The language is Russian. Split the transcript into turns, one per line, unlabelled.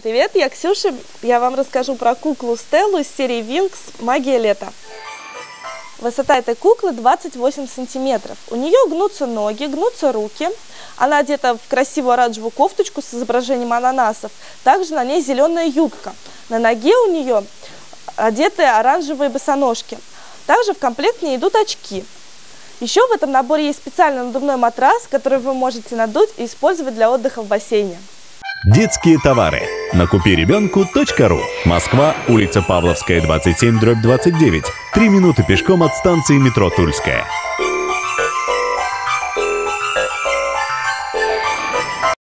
Привет, я Ксюша. Я вам расскажу про куклу Стеллу из серии Винкс «Магия лета». Высота этой куклы 28 сантиметров. У нее гнутся ноги, гнутся руки. Она одета в красивую оранжевую кофточку с изображением ананасов. Также на ней зеленая юбка. На ноге у нее одеты оранжевые босоножки. Также в комплект не идут очки. Еще в этом наборе есть специальный надувной матрас, который вы можете надуть и использовать для отдыха в бассейне.
Детские товары. Накупиребенку.ру. Москва, улица Павловская, 27/29. 3 минуты пешком от станции метро Тульская.